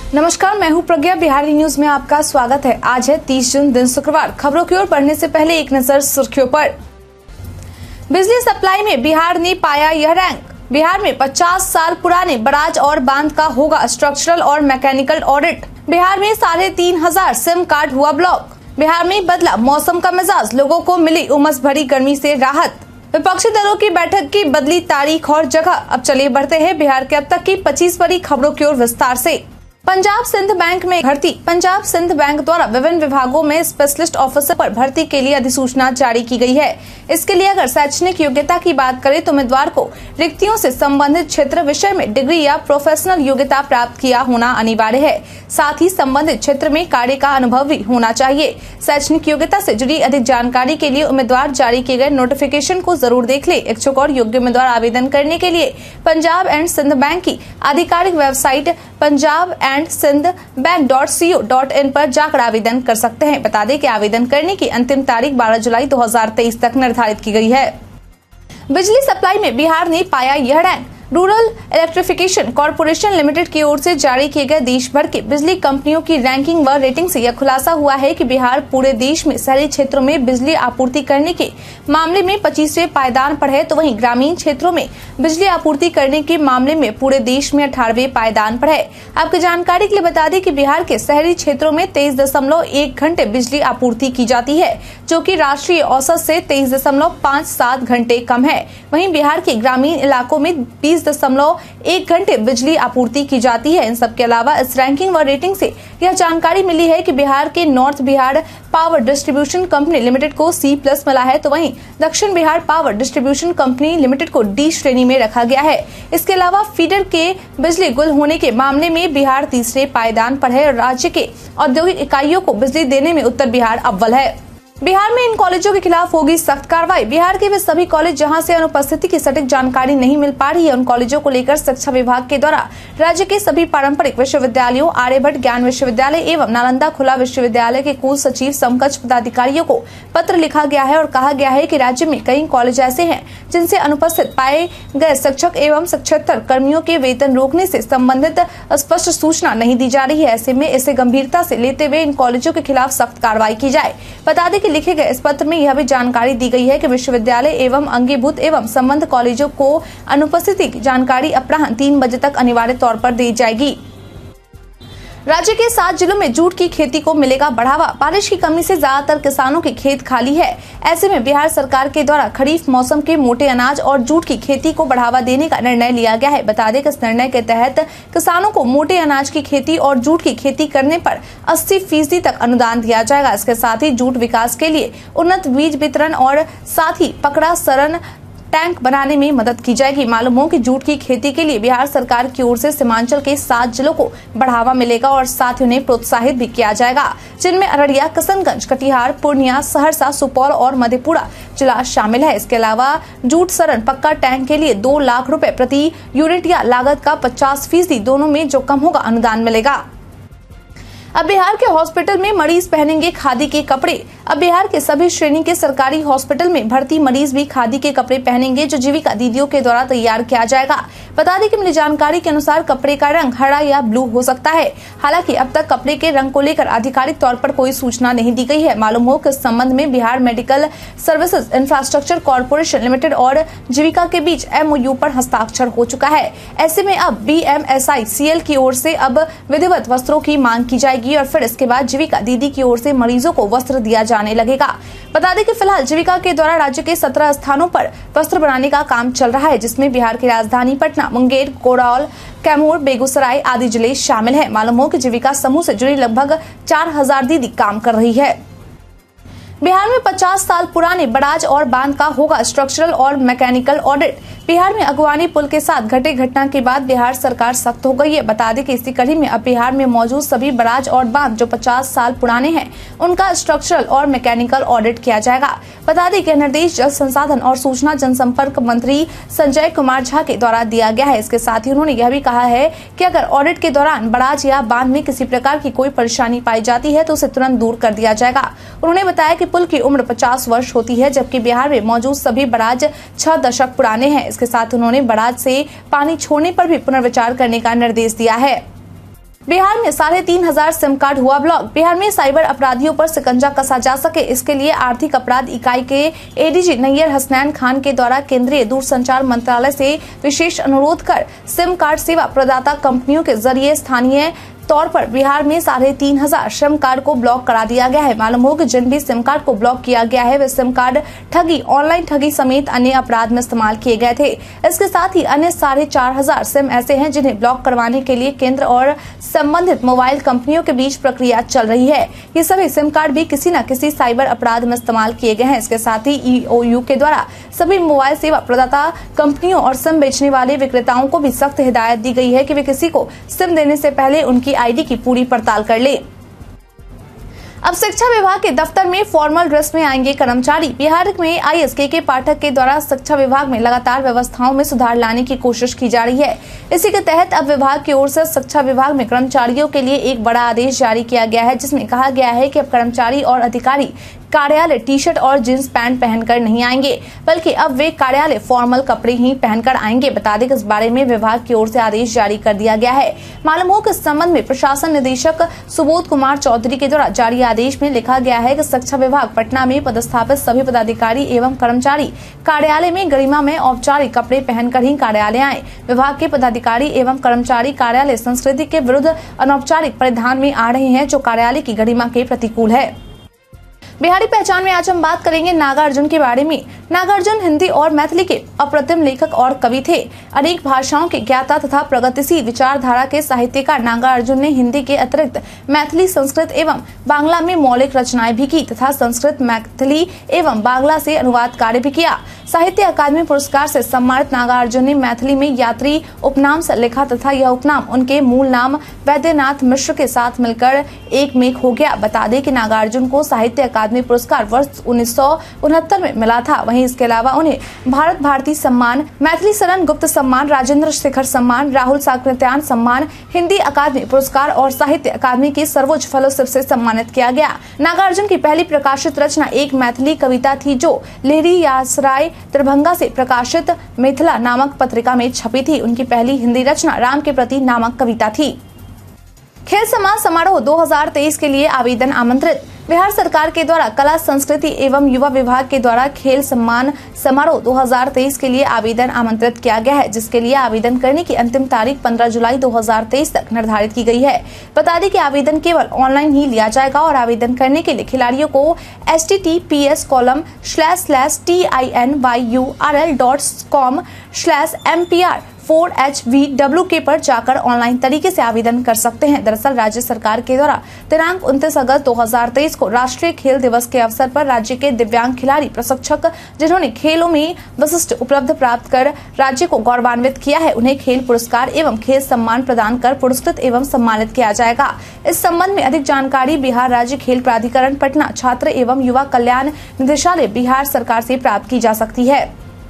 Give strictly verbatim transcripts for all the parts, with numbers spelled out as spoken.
नमस्कार, मैं हूं प्रज्ञा। बिहारी न्यूज में आपका स्वागत है। आज है तीस जून, दिन शुक्रवार। खबरों की ओर बढ़ने से पहले एक नजर सुर्खियों पर। बिजली सप्लाई में बिहार ने पाया यह रैंक। बिहार में पचास साल पुराने बराज और बांध का होगा स्ट्रक्चरल और मैकेनिकल ऑडिट। बिहार में साढ़े तीन हजार सिम कार्ड हुआ ब्लॉक। बिहार में बदला मौसम का मिजाज, लोगों को मिली उमस भरी गर्मी से राहत। विपक्षी दलों की बैठक की बदली तारीख और जगह। अब चलिए बढ़ते हैं बिहार के अब तक की पच्चीस बड़ी खबरों की ओर विस्तार से। पंजाब सिंध बैंक में भर्ती। पंजाब सिंध बैंक द्वारा विभिन्न विभागों में स्पेशलिस्ट ऑफिसर पर भर्ती के लिए अधिसूचना जारी की गई है। इसके लिए अगर शैक्षणिक योग्यता की बात करें तो उम्मीदवार को रिक्तियों से संबंधित क्षेत्र विषय में डिग्री या प्रोफेशनल योग्यता प्राप्त किया होना अनिवार्य है। साथ ही संबंधित क्षेत्र में कार्य का अनुभव भी होना चाहिए। शैक्षणिक योग्यता से जुड़ी अधिक जानकारी के लिए उम्मीदवार जारी किए गए नोटिफिकेशन को जरूर देख ले। इच्छुक और योग्य उम्मीदवार आवेदन करने के लिए पंजाब एंड सिंध बैंक की आधिकारिक website Punjab and Sindh bank dot C O dot in पर जाकर आवेदन कर सकते हैं। बता दें कि आवेदन करने की अंतिम तारीख बारह जुलाई दो हजार तेईस तक निर्धारित की गई है। बिजली सप्लाई में बिहार ने पाया यह rank. Rural electrification corporation limited की ओर से जारी किए गए देश भर के बिजली कंपनियों की रैंकिंग व रेटिंग से यह खुलासा हुआ है कि बिहार पूरे देश में शहरी क्षेत्रों में बिजली आपूर्ति करने के मामले में पच्चीसवें पायदान पर है, तो वहीं ग्रामीण क्षेत्रों में बिजली आपूर्ति करने के मामले में पूरे देश में अठारहवें पायदान पर है। आपकी जानकारी के लिए बता दें कि बिहार के शहरी क्षेत्रों में तेईस दशमलव एक घंटे बिजली आपूर्ति की जाती है, जो कि राष्ट्रीय औसत से तेईस दशमलव पाँच सात घंटे कम है। वहीं बिहार के ग्रामीण इलाकों में बीस दशमलव एक घंटे बिजली आपूर्ति की जाती है। इन सब के अलावा इस रैंकिंग व रेटिंग से यह जानकारी मिली है कि बिहार के north Bihar power distribution company limited को सी प्लस मिला है, तो वहीं दक्षिण Bihar power distribution company limited को डी श्रेणी में रखा गया है। इसके अलावा फीडर के बिजली गुल होने के मामले में बिहार तीसरे पायदान पर है और राज्य के औद्योगिक इकाइयों को बिजली देने में उत्तर बिहार अव्वल है। बिहार में इन कॉलेजों के खिलाफ होगी सख्त कार्रवाई। बिहार के वे सभी कॉलेज जहां से अनुपस्थिति की सटीक जानकारी नहीं मिल पा रही है, उन कॉलेजों को लेकर शिक्षा विभाग के द्वारा राज्य के सभी पारंपरिक विश्वविद्यालयों, आर्यभट्ट ज्ञान विश्वविद्यालय एवं नालंदा खुला विश्वविद्यालय के कुल सचिव समकक्ष पदाधिकारियों को पत्र लिखा गया है और कहा गया है कि राज्य में कई कॉलेज ऐसे हैं जिनसे अनुपस्थित पाए गए शिक्षक एवं शिक्षेतर कर्मियों के वेतन रोकने से संबंधित स्पष्ट सूचना नहीं दी जा रही है। ऐसे में इसे गंभीरता से लेते हुए इन कॉलेजों के खिलाफ सख्त कार्रवाई की जाए। बता दें लिखे गए इस पत्र में यह भी जानकारी दी गई है कि विश्वविद्यालय एवं अंगीभूत एवं संबंध कॉलेजों को अनुपस्थिति की जानकारी अपराह्न तीन बजे तक अनिवार्य तौर पर दी जाएगी। राज्य के सात जिलों में जूट की खेती को मिलेगा बढ़ावा। बारिश की कमी से ज्यादातर किसानों के खेत खाली है। ऐसे में बिहार सरकार के द्वारा खरीफ मौसम के मोटे अनाज और जूट की खेती को बढ़ावा देने का निर्णय लिया गया है। बता दें कि इस निर्णय के तहत किसानों को मोटे अनाज की खेती और जूट की खेती करने पर अस्सी फीसदी तक अनुदान दिया जाएगा। इसके साथ ही जूट विकास के लिए उन्नत बीज वितरण और साथ ही पकड़ा सरन टैंक बनाने में मदद की जाएगी। मालूम हो कि जूट की खेती के लिए बिहार सरकार की ओर से सीमांचल के सात जिलों को बढ़ावा मिलेगा और साथ ही उन्हें प्रोत्साहित भी किया जाएगा, जिनमें अररिया, किशनगंज, कटिहार, पूर्णिया, सहरसा, सुपौल और मधेपुरा जिला शामिल है। इसके अलावा जूट सरन पक्का टैंक के लिए दो लाख रुपए प्रति यूनिट या लागत का पचास फीसदी दोनों में जो कम होगा अनुदान मिलेगा। अब बिहार के हॉस्पिटल में मरीज पहनेंगे खादी के कपड़े। अब बिहार के सभी श्रेणी के सरकारी हॉस्पिटल में भर्ती मरीज भी खादी के कपड़े पहनेंगे, जो जीविका दीदियों के द्वारा तैयार किया जाएगा। बता दें कि मिली जानकारी के अनुसार कपड़े का रंग हरा या ब्लू हो सकता है। हालांकि अब तक कपड़े के रंग को लेकर आधिकारिक तौर पर कोई सूचना नहीं दी गई है। मालूम हो कि इस संबंध में Bihar medical services infrastructure corporation limited और जीविका के बीच एमओयू पर हस्ताक्षर हो चुका है। ऐसे में अब B M S I C L की ओर से अब विधिवत वस्त्रों की मांग की जाएगी और फिर इसके बाद जीविका दीदी की ओर से मरीजों को वस्त्र दिया जाने लगेगा। बता दें कि फिलहाल जीविका के द्वारा राज्य के सत्रह स्थानों पर वस्त्र बनाने का काम चल रहा है, जिसमें बिहार की राजधानी पटना, मुंगेर, कोरौल, कैमूर, बेगूसराय आदि जिले शामिल हैं। मालूम हो कि जीविका समूह से जुड़ी लगभग चार हजार दीदी काम कर रही है। बिहार में पचास साल पुराने बराज और बांध का होगा स्ट्रक्चरल और मैकेनिकल ऑडिट। बिहार में अगवानी पुल के साथ घटे घटना के बाद बिहार सरकार सख्त हो गई है। बता दें कि इसी कड़ी में अब बिहार में मौजूद सभी बराज और बांध जो पचास साल पुराने हैं, उनका स्ट्रक्चरल और मैकेनिकल ऑडिट किया जाएगा। बता दें कि निर्देश जल संसाधन और सूचना जनसंपर्क मंत्री संजय कुमार झा के द्वारा दिया गया है। इसके साथ ही उन्होंने यह भी कहा है कि अगर ऑडिट के दौरान बराज या बांध में किसी प्रकार की कोई परेशानी पाई जाती है तो उसे तुरंत दूर कर दिया जाएगा। उन्होंने बताया कि पुल की उम्र पचास वर्ष होती है, जबकि बिहार में मौजूद सभी बराज छह दशक पुराने हैं। इसके साथ उन्होंने बराज से पानी छोड़ने पर भी पुनर्विचार करने का निर्देश दिया है। बिहार में साढ़े तीन हजार सिम कार्ड हुआ ब्लॉक। बिहार में साइबर अपराधियों पर शिकंजा कसा जा सके, इसके लिए आर्थिक अपराध इकाई के एडीजी नैयर हसनैन खान के द्वारा केंद्रीय दूरसंचार मंत्रालय से विशेष अनुरोध कर सिम कार्ड सेवा प्रदाता कंपनियों के जरिए स्थानीय तौर पर बिहार में साढ़े तीन हजार सिम कार्ड को ब्लॉक करा दिया गया है। मालूम हो कि जिन भी सिम कार्ड को ब्लॉक किया गया है वे सिम कार्ड ठगी, ऑनलाइन ठगी समेत अन्य अपराध में इस्तेमाल किए गए थे। इसके साथ ही अन्य साढ़े चार हजार सिम ऐसे हैं जिन्हें ब्लॉक करवाने के लिए केंद्र और संबंधित मोबाइल कंपनियों के बीच प्रक्रिया चल रही है। ये सभी सिम कार्ड भी किसी न किसी साइबर अपराध में इस्तेमाल किए गए हैं। इसके साथ ही ईओयू के द्वारा सभी मोबाइल सेवा प्रदाता कंपनियों और सिम बेचने वाले विक्रेताओं को भी सख्त हिदायत दी गई है कि वे किसी को सिम देने से पहले उनकी आईडी की पूरी पड़ताल कर ले। अब शिक्षा विभाग के दफ्तर में फॉर्मल ड्रेस में आएंगे कर्मचारी। बिहार में आईएएस केके पाठक के द्वारा शिक्षा विभाग में लगातार व्यवस्थाओं में सुधार लाने की कोशिश की जा रही है। इसी के तहत अब विभाग की ओर से शिक्षा विभाग में कर्मचारियों के लिए एक बड़ा आदेश जारी किया गया है, जिसमें कहा गया है कि अब कर्मचारी और अधिकारी कार्यालय टी शर्ट और जींस पैंट पहनकर नहीं आएंगे, बल्कि अब वे कार्यालय फॉर्मल कपड़े ही पहनकर आएंगे। बता दें कि इस बारे में विभाग की ओर से आदेश जारी कर दिया गया है। मालूम हो कि इस संबंध में प्रशासन निदेशक सुबोध कुमार चौधरी के द्वारा जारी आदेश में लिखा गया है कि शिक्षा विभाग पटना में पदस्थापित सभी पदाधिकारी एवं कर्मचारी कार्यालय में गरिमा में औपचारिक कपड़े पहनकर ही कार्यालय आए। विभाग के पदाधिकारी एवं कर्मचारी कार्यालय संस्कृति के विरुद्ध अनौपचारिक परिधान में आ रहे हैं, जो कार्यालय की गरिमा के प्रतिकूल है। बिहारी पहचान में आज हम बात करेंगे नागार्जुन के बारे में। नागार्जुन हिंदी और मैथिली के अप्रतिम लेखक और कवि थे। अनेक भाषाओं के ज्ञाता तथा प्रगतिशील विचारधारा के साहित्यकार नागार्जुन ने हिंदी के अतिरिक्त मैथिली, संस्कृत एवं बांग्ला में मौलिक रचनाएं भी की तथा संस्कृत, मैथिली एवं बांग्ला से अनुवाद कार्य भी किया। साहित्य अकादमी पुरस्कार से सम्मानित नागार्जुन ने मैथिली में यात्री उपनाम से लिखा तथा यह उपनाम उनके मूल नाम वैद्यनाथ मिश्र के साथ मिलकर एक मेक हो गया। बता दें कि नागार्जुन को साहित्य अकादमी पुरस्कार वर्ष उन्नीस सौ उनहत्तर में मिला था। वहीं इसके अलावा उन्हें भारत भारती सम्मान, मैथिली शरण गुप्त सम्मान, राजेंद्र शेखर सम्मान, राहुल साकृत्यायन सम्मान, हिंदी अकादमी पुरस्कार और साहित्य अकादमी के सर्वोच्च फेलोशिप से सम्मानित किया गया। नागार्जुन की पहली प्रकाशित रचना एक मैथिली कविता थी, जो लेरी यासराय दरभंगा से प्रकाशित मिथिला नामक पत्रिका में छपी थी। उनकी पहली हिंदी रचना राम के प्रति नामक कविता थी। खेल सम्मान समारोह दो हज़ार तेईस के लिए आवेदन आमंत्रित। बिहार सरकार के द्वारा कला, संस्कृति एवं युवा विभाग के द्वारा खेल सम्मान समारोह दो हज़ार तेईस के लिए आवेदन आमंत्रित किया गया है, जिसके लिए आवेदन करने की अंतिम तारीख पंद्रह जुलाई दो हज़ार तेईस तक निर्धारित की गई है। बता दें कि आवेदन केवल ऑनलाइन ही लिया जाएगा और आवेदन करने के लिए खिलाड़ियों को H T T P S colon slash slash T I N Y U R L dot com slash M P R four H V W K पर जाकर ऑनलाइन तरीके से आवेदन कर सकते हैं। दरअसल राज्य सरकार के द्वारा दिनांक उनतीस अगस्त दो हज़ार तेईस को राष्ट्रीय खेल दिवस के अवसर पर राज्य के दिव्यांग खिलाड़ी प्रशिक्षक जिन्होंने खेलों में विशिष्ट उपलब्धि प्राप्त कर राज्य को गौरवान्वित किया है, उन्हें खेल पुरस्कार एवं खेल सम्मान प्रदान कर पुरस्कृत एवं सम्मानित किया जाएगा। इस संबंध में अधिक जानकारी बिहार राज्य खेल प्राधिकरण पटना, छात्र एवं युवा कल्याण निदेशालय बिहार सरकार से प्राप्त की जा सकती है।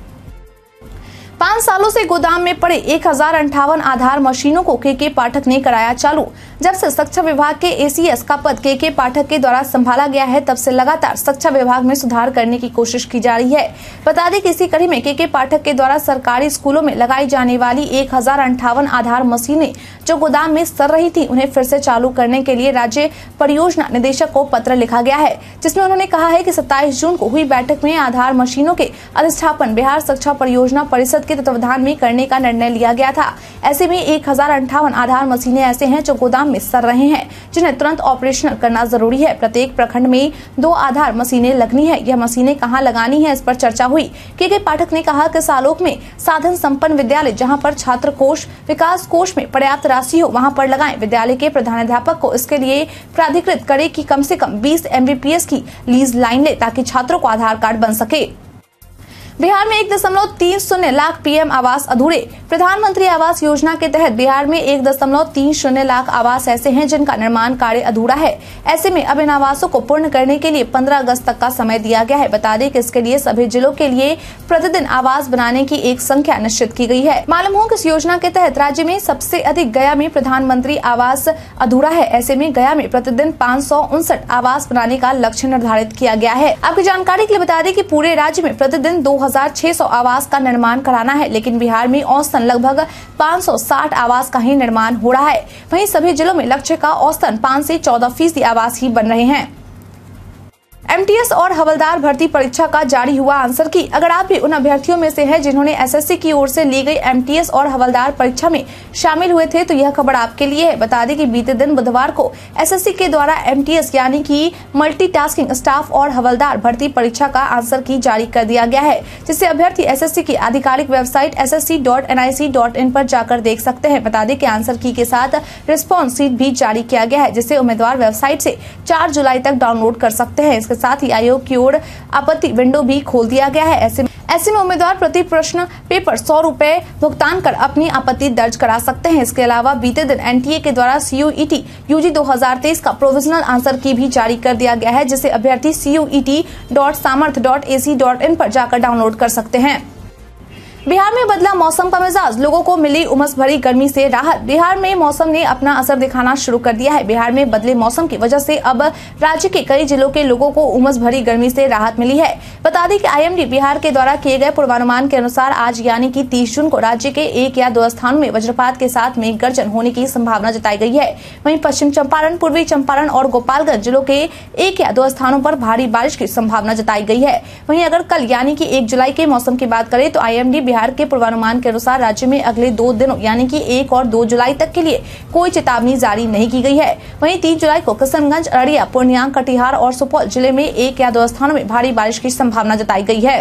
पाँच सालों से गोदाम में पड़े एक हजार अंठावन आधार मशीनों को केके पाठक ने कराया चालू। जब से शिक्षा विभाग के एसीएस का पद केके पाठक के द्वारा संभाला गया है, तब से लगातार शिक्षा विभाग में सुधार करने की कोशिश की जा रही है। बता दें कि इसी कड़ी में केके पाठक के द्वारा सरकारी स्कूलों में लगाई जाने वाली एक हजार अंठावन आधार मशीनें जो गोदाम में सड़ रही थी, उन्हें फिर से चालू करने के लिए राज्य परियोजना निदेशक को पत्र लिखा गया है, जिसमें उन्होंने कहा है कि सत्ताईस जून को हुई बैठक में आधार मशीनों के अधिष्ठापन बिहार शिक्षा परियोजना परिषद के तत्वावधान में करने का निर्णय लिया गया था। ऐसे में एक हजार अंठावन आधार मशीनें ऐसे हैं जो गोदाम में सड़ रहे हैं, जिन्हें तुरंत ऑपरेशनल करना जरूरी है। प्रत्येक प्रखंड में दो आधार मशीनें लगनी है। यह मशीनें कहां लगानी है, इस पर चर्चा हुई। केके पाठक ने कहा कि सालोक में साधन संपन्न विद्यालय जहां पर छात्र कोष, विकास कोष में पर्याप्त राशि हो, वहां पर लगाएं। विद्यालय के प्रधानाध्यापक को इसके लिए प्राधिकृत करे कि कम से कम बीस एम बी पी एस की लीज लाइन ले, ताकि छात्रों को आधार कार्ड बन सके। बिहार में एक दशमलव तीन शून्य लाख पीएम आवास अधूरे। प्रधानमंत्री आवास योजना के तहत बिहार में एक दशमलव तीन शून्य लाख आवास ऐसे हैं जिनका निर्माण कार्य अधूरा है। ऐसे में अब इन आवासों को पूर्ण करने के लिए पंद्रह अगस्त तक का समय दिया गया है। बता दें कि इसके लिए सभी जिलों के लिए प्रतिदिन आवास बनाने की एक संख्या निश्चित की गई है। मालूम हो कि इस योजना के तहत राज्य में सबसे अधिक गया में प्रधानमंत्री आवास अधूरा है। ऐसे में गया में प्रतिदिन पाँच सौ उनसठ आवास बनाने का लक्ष्य निर्धारित किया गया है। आपकी जानकारी के लिए बता दें कि पूरे राज्य में प्रतिदिन दो हज़ार छह सौ आवास का निर्माण कराना है, लेकिन बिहार में औसतन लगभग पाँच सौ साठ आवास का ही निर्माण हो रहा है। वहीं सभी जिलों में लक्ष्य का औसतन पाँच से चौदह फीसदी आवास ही बन रहे हैं। एमटीएस और हवलदार भर्ती परीक्षा का जारी हुआ आंसर की। अगर आप भी उन अभ्यर्थियों में से हैं जिन्होंने एसएससी की ओर से ली गई एमटीएस और हवलदार परीक्षा में शामिल हुए थे, तो यह खबर आपके लिए है। बता दें कि बीते दिन बुधवार को एसएससी के द्वारा एमटीएस यानी कि मल्टीटास्किंग स्टाफ और हवलदार भर्ती परीक्षा का आंसर की जारी कर दिया गया है, जिसे अभ्यर्थी एसएससी की आधिकारिक वेबसाइट S S C dot N I C dot in पर जाकर देख सकते हैं। बता दें कि आंसर की के साथ रिस्पॉन्स शीट भी जारी किया गया है, जिसे उम्मीदवार वेबसाइट से चार जुलाई तक डाउनलोड कर सकते हैं। इसके साथ ही आयोग की ओर आपत्ति विंडो भी खोल दिया गया है। ऐसे में ऐसे में उम्मीदवार प्रति प्रश्न पेपर सौ रुपए भुगतान कर अपनी आपत्ति दर्ज करा सकते हैं। इसके अलावा बीते दिन एनटीए के द्वारा सीयूईटी यूजी दो हज़ार तेईस का प्रोविजनल आंसर की भी जारी कर दिया गया है, जिसे अभ्यर्थी CUET dot Samarth dot A C dot in पर जाकर डाउनलोड कर सकते हैं। बिहार में बदला मौसम का मिजाज, लोगों को मिली उमस भरी गर्मी से राहत। बिहार में मौसम ने अपना असर दिखाना शुरू कर दिया है। बिहार में बदले मौसम की वजह से अब राज्य के कई जिलों के लोगों को उमस भरी गर्मी से राहत मिली है। बता दें कि आईएमडी बिहार के द्वारा किए गए पूर्वानुमान के अनुसार आज यानी कि तीस जून को राज्य के एक या दो स्थानों में वज्रपात के साथ मेघ गर्जन होने की संभावना जताई गई है। वहीं पश्चिम चंपारण, पूर्वी चंपारण और गोपालगंज जिलों के एक या दो स्थानों पर भारी बारिश की संभावना जताई गई है। वहीं अगर कल यानी कि एक जुलाई के मौसम की बात करें तो आईएमडी बिहार के पूर्वानुमान के अनुसार राज्य में अगले दो दिनों यानी कि एक और दो जुलाई तक के लिए कोई चेतावनी जारी नहीं की गई है। वहीं तीन जुलाई को किशनगंज, अररिया, पूर्णिया, कटिहार और सुपौल जिले में एक या दो स्थानों में भारी बारिश की संभावना जताई गई है।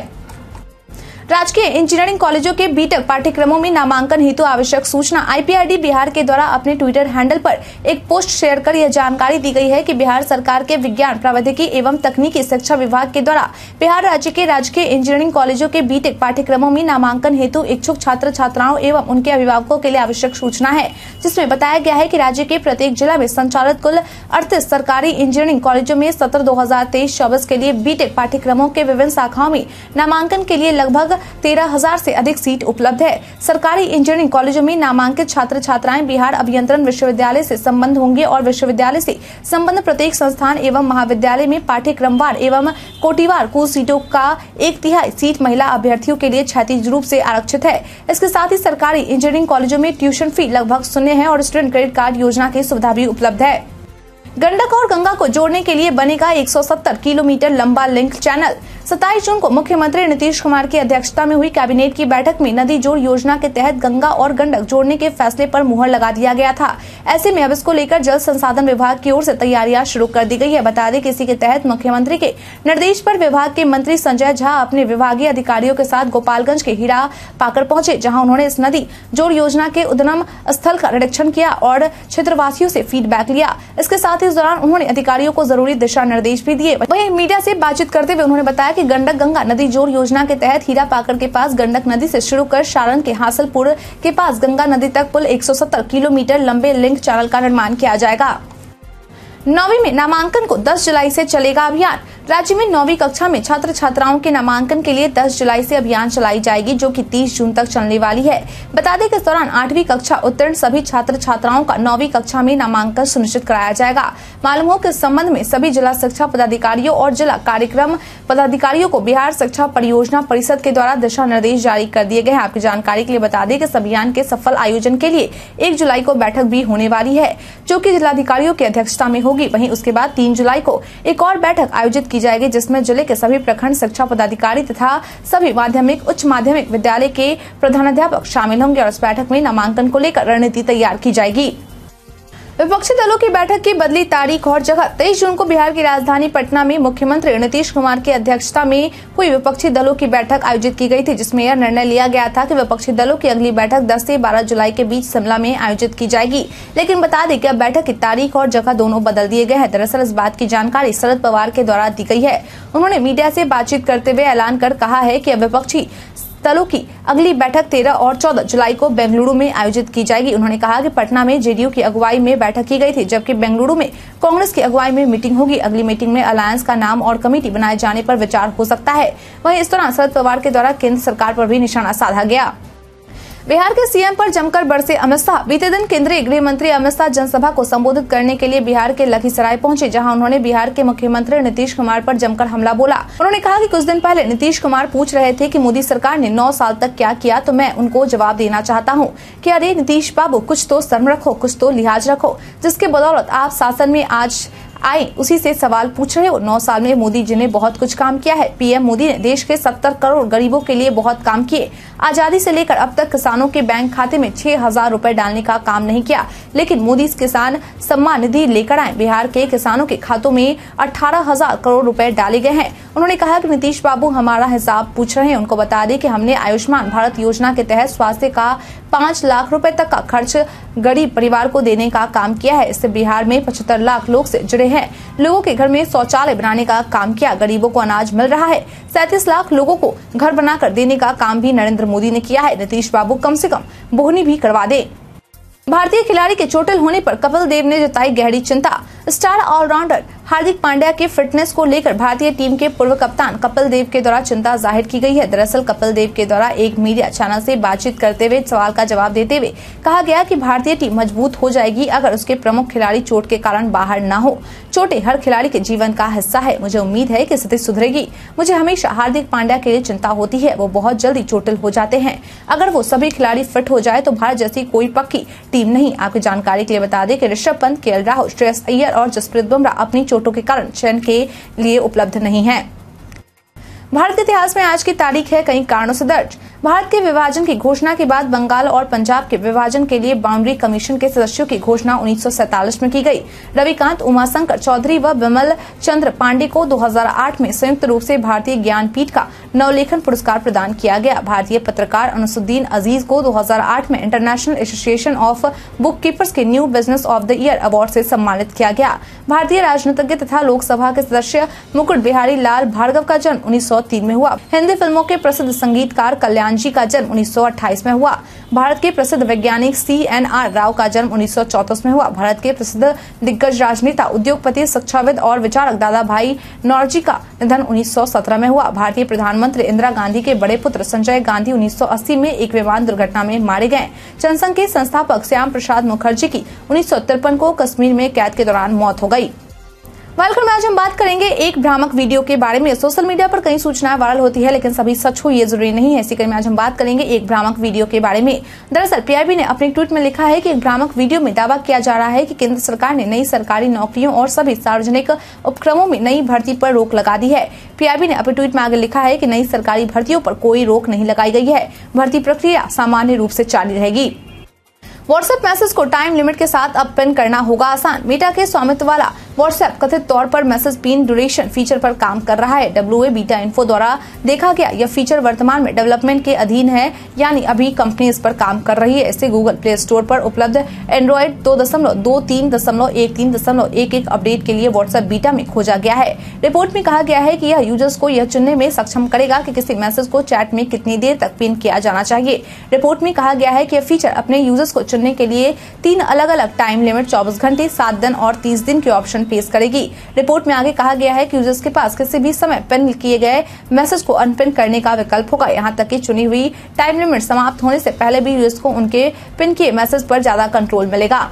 राजकीय इंजीनियरिंग कॉलेजों के बीटेक पाठ्यक्रमों में नामांकन हेतु आवश्यक सूचना। आईपीआरडी बिहार के द्वारा अपने ट्विटर हैंडल पर एक पोस्ट शेयर कर यह जानकारी दी गई है कि बिहार सरकार के विज्ञान, प्रौद्योगिकी एवं तकनीकी शिक्षा विभाग के द्वारा बिहार राज्य के राजकीय इंजीनियरिंग कॉलेजों के बीटेक पाठ्यक्रमों में नामांकन हेतु इच्छुक छात्र छात्राओं एवं उनके अभिभावकों के लिए आवश्यक सूचना है, जिसमें बताया गया है कि राज्य के प्रत्येक जिला में संचालित कुल अड़तीस सरकारी इंजीनियरिंग कॉलेजों में सत्र दो हजार तेईस चौबीस के लिए बीटेक पाठ्यक्रमों के विभिन्न शाखाओं में नामांकन के लिए लगभग तेरह हजार से अधिक सीट उपलब्ध है। सरकारी इंजीनियरिंग कॉलेजों में नामांकित छात्र छात्राएं बिहार अभियंत्रण विश्वविद्यालय से संबंध होंगे और विश्वविद्यालय से संबंध प्रत्येक संस्थान एवं महाविद्यालय में पाठ्यक्रमवार एवं कोटिवार कुल सीटों का एक तिहाई सीट महिला अभ्यर्थियों के लिए क्षैतिज रूप से आरक्षित है। इसके साथ ही सरकारी इंजीनियरिंग कॉलेजों में ट्यूशन फी लगभग शून्य है और स्टूडेंट क्रेडिट कार्ड योजना की सुविधा भी उपलब्ध है। गंडक और गंगा को जोड़ने के लिए बनेगा एक सौ सत्तर किलोमीटर लंबा लिंक चैनल। सत्ताईस जून को मुख्यमंत्री नीतीश कुमार की अध्यक्षता में हुई कैबिनेट की बैठक में नदी जोड़ योजना के तहत गंगा और गंडक जोड़ने के फैसले पर मुहर लगा दिया गया था। ऐसे में अब इसको लेकर जल संसाधन विभाग की ओर से तैयारियां शुरू कर दी गई है। बता दें कि इसी के तहत मुख्यमंत्री के निर्देश पर विभाग के मंत्री संजय झा अपने विभागीय अधिकारियों के साथ गोपालगंज के हीरा पाकर पहुंचे, जहाँ उन्होंने इस नदी जोड़ योजना के उद्गम स्थल का निरीक्षण किया और क्षेत्रवासियों से फीडबैक लिया। इसके साथ ही इस दौरान उन्होंने अधिकारियों को जरूरी दिशा निर्देश भी दिए। वहीं मीडिया से बातचीत करते हुए उन्होंने बताया कि गंडक गंगा नदी जोड़ योजना के तहत हीरा पाकर के पास गंडक नदी से शुरू कर सारण के हासलपुर के पास गंगा नदी तक कुल एक सौ सत्तर किलोमीटर लंबे लिंक चैनल का निर्माण किया जाएगा। नौवीं में नामांकन को दस जुलाई से चलेगा अभियान। राज्य में नौवीं कक्षा में छात्र छात्राओं के नामांकन के लिए दस जुलाई से अभियान चलाई जाएगी, जो कि तीस जून तक चलने वाली है। बता दें कि इस दौरान आठवीं कक्षा उत्तीर्ण सभी छात्र छात्राओं का नौवीं कक्षा में नामांकन सुनिश्चित कराया जाएगा। मालूम हो कि इस संबंध में सभी जिला शिक्षा पदाधिकारियों और जिला कार्यक्रम पदाधिकारियों को बिहार शिक्षा परियोजना परिषद के द्वारा दिशा निर्देश जारी कर दिए गए हैं। आपकी जानकारी के लिए बता दें कि इस अभियान के सफल आयोजन के लिए एक जुलाई को बैठक भी होने वाली है, जो की जिलाधिकारियों की अध्यक्षता में होगी। वहीं उसके बाद तीन जुलाई को एक और बैठक आयोजित की जाएगी, जिसमें जिले के सभी प्रखंड शिक्षा पदाधिकारी तथा सभी माध्यमिक उच्च माध्यमिक विद्यालय के प्रधानाध्यापक शामिल होंगे और इस बैठक में नामांकन को लेकर रणनीति तैयार की जाएगी। विपक्षी दलों की बैठक की बदली तारीख और जगह। तेईस जून को बिहार की राजधानी पटना में मुख्यमंत्री नीतीश कुमार की अध्यक्षता में हुई विपक्षी दलों की बैठक आयोजित की गई थी, जिसमें यह निर्णय लिया गया था कि विपक्षी दलों की अगली बैठक दस से बारह जुलाई के बीच शिमला में आयोजित की जाएगी। लेकिन बता दें कि अब बैठक की तारीख और जगह दोनों बदल दिए गए हैं। दरअसल इस बात की जानकारी शरद पवार के द्वारा दी गई है। उन्होंने मीडिया से बातचीत करते हुए ऐलान कर कहा है कि अब विपक्षी दलों की अगली बैठक तेरह और चौदह जुलाई को बेंगलुरु में आयोजित की जाएगी। उन्होंने कहा कि पटना में जेडीयू की अगुवाई में बैठक की गई थी, जबकि बेंगलुरु में कांग्रेस की अगुवाई में मीटिंग होगी। अगली मीटिंग में अलायंस का नाम और कमेटी बनाए जाने पर विचार हो सकता है। वहीं इस दौरान शरद पवार के द्वारा केंद्र सरकार पर भी निशाना साधा गया। बिहार के सीएम पर जमकर बरसे अमित शाह। बीते दिन केंद्रीय गृह मंत्री अमित शाह जनसभा को संबोधित करने के लिए बिहार के लखीसराय पहुंचे, जहां उन्होंने बिहार के मुख्यमंत्री नीतीश कुमार पर जमकर हमला बोला। उन्होंने कहा कि कुछ दिन पहले नीतीश कुमार पूछ रहे थे कि मोदी सरकार ने नौ साल तक क्या किया, तो मैं उनको जवाब देना चाहता हूं कि अरे नीतीश बाबू, कुछ तो शर्म रखो, कुछ तो लिहाज रखो, जिसके बदौलत आप शासन में आज आए उसी से सवाल पूछ रहे हो। नौ साल में मोदी जी ने बहुत कुछ काम किया है। पीएम मोदी ने देश के सत्तर करोड़ गरीबों के लिए बहुत काम किए। आजादी से लेकर अब तक किसानों के बैंक खाते में छह हजार रूपए डालने का काम नहीं किया, लेकिन मोदी किसान सम्मान निधि लेकर आए। बिहार के किसानों के खातों में अठारह हजार करोड़ रुपए डाले गए हैं। उन्होंने कहा कि नीतीश बाबू हमारा हिसाब पूछ रहे हैं। उनको बता दें कि हमने आयुष्मान भारत योजना के तहत स्वास्थ्य का पाँच लाख रुपए तक का खर्च गरीब परिवार को देने का काम किया है। इससे बिहार में पचहत्तर लाख लोग से जुड़े हैं। लोगों के घर में शौचालय बनाने का काम किया। गरीबों को अनाज मिल रहा है। सैंतीस लाख लोगों को घर बनाकर देने का काम भी नरेंद्र मोदी ने किया है। नीतीश बाबू कम से कम बोहनी भी करवा दे। भारतीय खिलाड़ी के चोटिल होने पर कपिल देव ने जताई गहरी चिंता। स्टार ऑलराउंडर हार्दिक पांड्या के फिटनेस को लेकर भारतीय टीम के पूर्व कप्तान कपिल देव के द्वारा चिंता जाहिर की गई है। दरअसल कपिल देव के द्वारा एक मीडिया चैनल से बातचीत करते हुए सवाल का जवाब देते हुए कहा गया कि भारतीय टीम मजबूत हो जाएगी अगर उसके प्रमुख खिलाड़ी चोट के कारण बाहर न हो। चोटें हर खिलाड़ी के जीवन का हिस्सा है। मुझे उम्मीद है कि स्थिति सुधरेगी। मुझे हमेशा हार्दिक पांड्या के लिए चिंता होती है। वो बहुत जल्दी चोटिल हो जाते हैं। अगर वो सभी खिलाड़ी फिट हो जाए तो भारत जैसी कोई पक्की टीम नहीं। आपकी जानकारी के लिए बता दें कि ऋषभ पंत, के एल राहुल, श्रेयस अय्यर और जसप्रीत बुमराह अपनी चोटों के कारण चयन के लिए उपलब्ध नहीं है। भारत के इतिहास में आज की तारीख है कई कारणों से दर्ज। भारत के विभाजन की घोषणा के बाद बंगाल और पंजाब के विभाजन के लिए बाउंड्री कमीशन के सदस्यों की घोषणा उन्नीस सौ सैंतालीस में की गई। रविकांत, उमाशंकर चौधरी व विमल चंद्र पांडे को दो हज़ार आठ में संयुक्त रूप से भारतीय ज्ञानपीठ का नवलेखन पुरस्कार प्रदान किया गया। भारतीय पत्रकार अनसुद्दीन अजीज को दो हज़ार आठ में international association of book keepers के new business of the year award से सम्मानित किया गया। भारतीय राजनीतिज्ञ तथा लोकसभा के सदस्य मुकुट बिहारी लाल भार्गव का जन्म उन्नीस सौ तीन में हुआ। हिंदी फिल्मों के प्रसिद्ध संगीतकार कल्याण जी का जन्म उन्नीस सौ अट्ठाईस में हुआ। भारत के प्रसिद्ध वैज्ञानिक सी एन आर राव का जन्म उन्नीस सौ चौंतीस में हुआ। भारत के प्रसिद्ध दिग्गज राजनेता, उद्योगपति, शिक्षाविद और विचारक दादा भाई नौरोजी का निधन उन्नीस सौ सत्रह में हुआ। भारतीय प्रधानमंत्री इंदिरा गांधी के बड़े पुत्र संजय गांधी उन्नीस सौ अस्सी में एक विमान दुर्घटना में मारे गए। जनसंघ के संस्थापक श्याम प्रसाद मुखर्जी की उन्नीस सौ तिरपन को कश्मीर में कैद के दौरान मौत हो गई। वेलकम में आज हम बात करेंगे एक भ्रामक वीडियो के बारे में। सोशल मीडिया पर कई सूचनाएं वायरल होती है, लेकिन सभी सच हो ये जरूरी नहीं है। इसी क्रम में आज हम बात करेंगे एक भ्रामक वीडियो के बारे में। दरअसल पीआईबी ने अपने ट्वीट में लिखा है कि एक भ्रामक वीडियो में दावा किया जा रहा है कि केंद्र सरकार ने नई सरकारी नौकरियों और सभी सार्वजनिक उपक्रमों में नई भर्ती पर रोक लगा दी है। पीआईबी ने अपने ट्वीट में आगे लिखा है कि नई सरकारी भर्तियों पर कोई रोक नहीं लगाई गई है। भर्ती प्रक्रिया सामान्य रूप से जारी रहेगी। व्हाट्सएप मैसेज को टाइम लिमिट के साथ अब पिन करना होगा आसान। मेटा के स्वामित्व वाला व्हाट्सएप कथित तौर पर मैसेज पिन ड्यूरेशन फीचर पर काम कर रहा है। डब्ल्यूए बीटा इन्फो द्वारा देखा गया यह फीचर वर्तमान में डेवलपमेंट के अधीन है, यानी अभी कंपनी इस पर काम कर रही है। इसे गूगल प्ले स्टोर पर उपलब्ध एंड्रॉइड दो दशमलव दो तीन दशमलव एक तीन दशमलव एक एक अपडेट के लिए व्हाट्सएप बीटा में खोजा गया है। रिपोर्ट में कहा गया है कि यह यूजर्स को यह चुनने में सक्षम करेगा कि किसी मैसेज को चैट में कितनी देर तक पिन किया जाना चाहिए। रिपोर्ट में कहा गया है कि यह फीचर अपने यूजर्स को चुनने के लिए तीन अलग अलग टाइम लिमिट, चौबीस घंटे, सात दिन और तीस दिन के ऑप्शन पेश करेगी। रिपोर्ट में आगे कहा गया है कि यूजर्स के पास किसी भी समय पिन किए गए मैसेज को अनपिन करने का विकल्प होगा। यहाँ तक कि चुनी हुई टाइम लिमिट समाप्त होने से पहले भी यूजर्स को उनके पिन किए मैसेज पर ज्यादा कंट्रोल मिलेगा।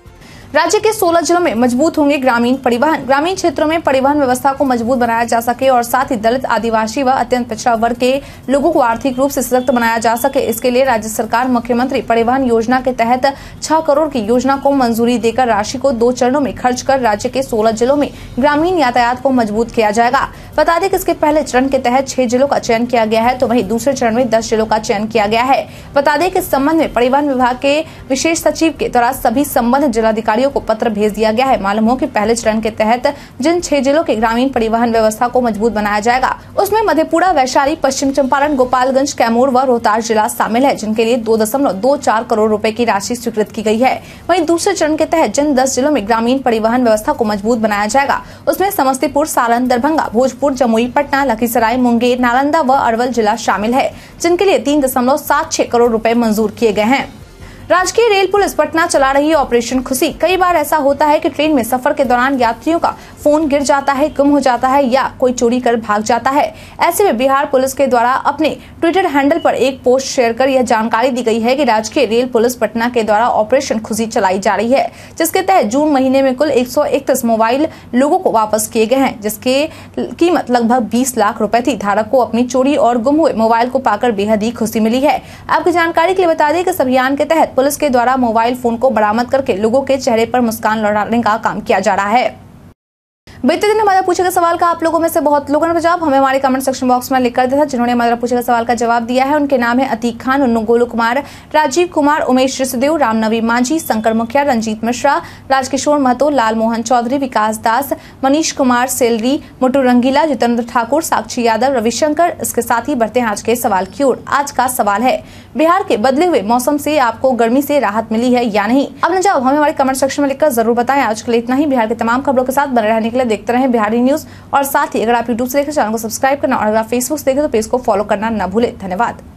राज्य के सोलह जिलों में मजबूत होंगे ग्रामीण परिवहन। ग्रामीण क्षेत्रों में परिवहन व्यवस्था को मजबूत बनाया जा सके और साथ ही दलित, आदिवासी व अत्यंत पिछड़ा वर्ग के लोगों को आर्थिक रूप से सशक्त बनाया जा सके। इसके लिए राज्य सरकार मुख्यमंत्री परिवहन योजना के तहत छह करोड़ की योजना को मंजूरी देकर राशि को दो चरणों में खर्च कर राज्य के सोलह जिलों में ग्रामीण यातायात को मजबूत किया जाएगा। बता दें कि इसके पहले चरण के तहत छह जिलों का चयन किया गया है, तो वहीं दूसरे चरण में दस जिलों का चयन किया गया है। बता दें कि इस संबंध में परिवहन विभाग के विशेष सचिव के द्वारा सभी संबंधित जिलाधिकारियों को पत्र भेज दिया गया है। मालूम हो कि पहले चरण के तहत जिन छह जिलों के ग्रामीण परिवहन व्यवस्था को मजबूत बनाया जाएगा उसमें मधेपुरा, वैशाली, पश्चिम चंपारण, गोपालगंज, कैमूर व रोहतास जिला शामिल है, जिनके लिए दो दशमलव दो चार करोड़ रुपए की राशि स्वीकृत की गई है। वहीं दूसरे चरण के तहत जिन दस जिलों में ग्रामीण परिवहन व्यवस्था को मजबूत बनाया जाएगा उसमें समस्तीपुर, सारण, दरभंगा, भोजपुर, जमुई, पटना, लखीसराय, मुंगेर, नालंदा व अरवल जिला शामिल है, जिनके लिए तीन दशमलव सात छह करोड़ रुपए मंजूर किए गए हैं। राजकीय रेल पुलिस पटना चला रही है ऑपरेशन खुशी। कई बार ऐसा होता है कि ट्रेन में सफर के दौरान यात्रियों का फोन गिर जाता है, गुम हो जाता है या कोई चोरी कर भाग जाता है। ऐसे में बिहार पुलिस के द्वारा अपने ट्विटर हैंडल पर एक पोस्ट शेयर कर यह जानकारी दी गई है कि राजकीय रेल पुलिस पटना के द्वारा ऑपरेशन खुशी चलाई जा रही है, जिसके तहत जून महीने में कुल एक सौ इकतीस मोबाइल लोगों को वापस किए गए हैं, जिसकी कीमत लगभग बीस लाख रुपए थी। धारक को अपनी चोरी और गुम हुए मोबाइल को पाकर बेहद ही खुशी मिली है। आपकी जानकारी के लिए बता दें कि इस अभियान के तहत पुलिस के द्वारा मोबाइल फोन को बरामद करके लोगों के चेहरे पर मुस्कान लौटाने का काम किया जा रहा है। बीते दिन हमारा पूछे गए सवाल का आप लोगों में से बहुत लोगों ने जवाब हमें हमारे कमेंट सेक्शन बॉक्स में लिख कर दिया था। जिन्होंने हमारा पूछे गए सवाल का जवाब दिया है उनके नाम है अतीक खान, उन्नू गोलू कुमार, राजीव कुमार, उमेश ऋषदेव, रामनवी मांझी, शंकर मुखिया, रंजीत मिश्रा, राजकिशोर महतो, लाल मोहन चौधरी, विकास दास, मनीष कुमार, सेलरी, मुटू रंगीला, जितेंद्र ठाकुर, साक्षी यादव, रविशंकर। इसके साथ ही बढ़ते हैं आज के सवाल की ओर। आज का सवाल है, बिहार के बदले हुए मौसम से आपको गर्मी से राहत मिली है या नहीं? अपना जवाब हमें हमारे कमेंट सेक्शन में लिखकर जरूर बताएं। आज के लिए इतना ही। बिहार की तमाम खबरों के साथ बने रहने के लिए देखते रहें बिहारी न्यूज। और साथ ही अगर आप यूट्यूब से देखें चैनल को सब्सक्राइब करना और अगर आप फेसबुक से देखें तो पेज को फॉलो करना न भूलें। धन्यवाद।